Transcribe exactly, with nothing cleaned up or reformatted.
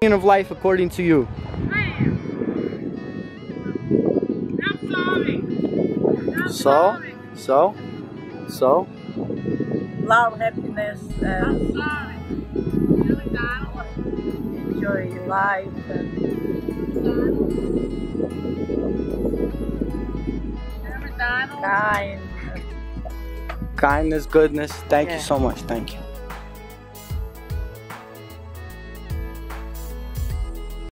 meaning of life according to you? So, so, so. Love, happiness, and enjoy life. And kind. Kindness, goodness. Thank Yeah. you so much. Thank you.